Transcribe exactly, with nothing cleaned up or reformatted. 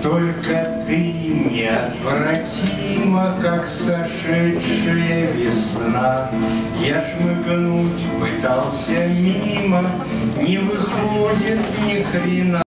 Только ты неотвратима, как сошедшая весна. Я шмыгнуть пытался мимо, не выходит ни хрена.